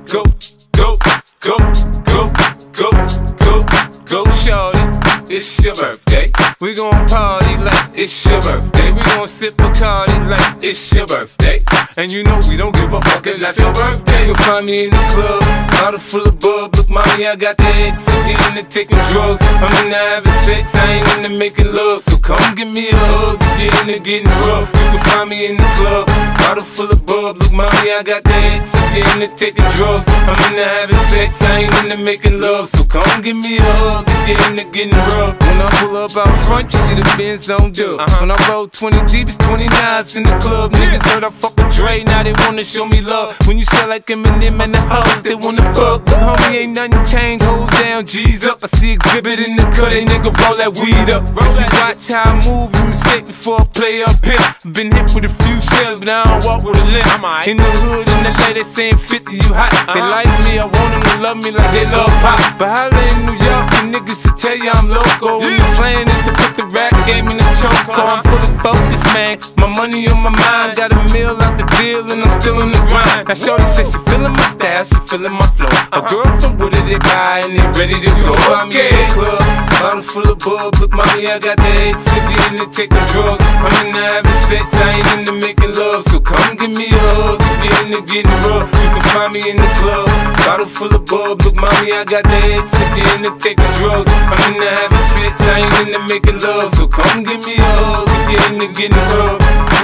Go, go, go, go, go, go, go, shorty. It's your birthday. We gon' party like it's your birthday. We gon' sip Bacardi like it's your birthday. And you know we don't give a fuck, it's not your birthday. You'll find me in the club, bottle full of bub. Look, mommy, I got the X. I'm into taking drugs. I'm into having sex, I ain't into making love. So come give me a hug if you're into getting rough. You can find me in the club, bottle full of bub. Look, mommy, I got the X. I'm into taking drugs. I'm into having sex, I ain't into making love. So come give me a hug if you're into getting rough. When I pull up out front, you see the Benz on dub. When I roll 20 deep, it's 29s in the club. Niggas heard I fuck with Dre, now they wanna show me love. When you sell like Eminem and the hoes, they wanna fuck. But homie, ain't nothing changed, hold down, G's up. I see exhibit in the cut, they nigga roll that weed up. If you watch how I move, you mistake before I play up here. Been hit with a few shells, but I don't walk with a limp. In the hood, in the lady saying 50, you hot. They like me, I want them to love me like they love pop. But holla in New York, the niggas will tell you I'm loco. When the plan is to put the rap game in the choke. I'm full of focus, man. My money on my mind, got a meal out the deal, and I'm still in the grind. Now shorty says she feeling my style, she feeling my flow. A girl from Wooded, they buy, and they ready to go. I'm in the club, bottle full of bub. Look, mommy, I got the X. If you into taking drugs, I'm into having sex, I ain't into making love. So come give me a hug if you're into getting rough. You can find me in the club, bottle full of bub. Look, mommy, I got the X. If you're into taking drugs, I'm into having sex, I ain't into making love. So come give me a hug if you're into getting rough.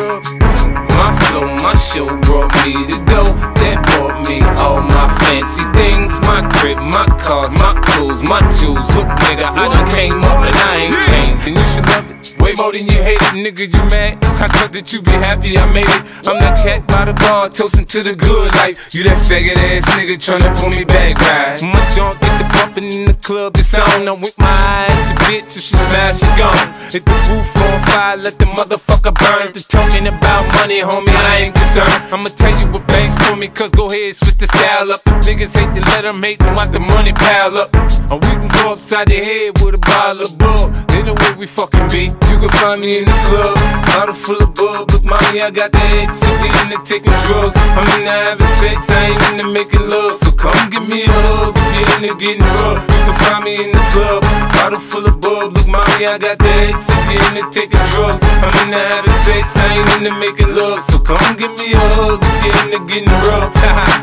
My flow, my show brought me to go. That brought me all my fancy things. My crib, my cars, my clothes, my jewels. Look, nigga, I done came up and I ain't changed. And you should love it way more than you hate it, nigga, you mad? I thought that you be happy I made it. I'm that cat by the bar, toasting to the good life. You that faggot ass nigga tryna pull me back, right? My junk get the bumpin' in the club, it's on. I'm with my eye at your bitch, if she smash, she gone. Hit the roof on fire, let the motherfucker burn. The talking about money, homie, I ain't concerned. I'ma tell you what banks told me, cause go ahead, switch the style up. If niggas hate to let them hate them, watch the money pile up. Or we can go upside their head with a bottle of bub. They know where we fucking be. You can find me in the club, bottle full of bub. Look, mommy, I got the X. If you into taking drugs, I'm into having sex, I ain't into making love. So come give me a hug if you into getting rough. You can find me in the club, bottle full of bub. Look, mommy, I got the X. If you into taking drugs, I'm into having sex, I ain't into making love. So come give me a hug if you into getting rough.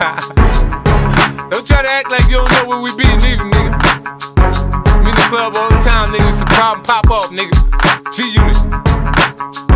Don't try to act like you don't know where we be, nigga, nigga. We in the club all the time, nigga. It's a problem, pop off, nigga. G-Unit.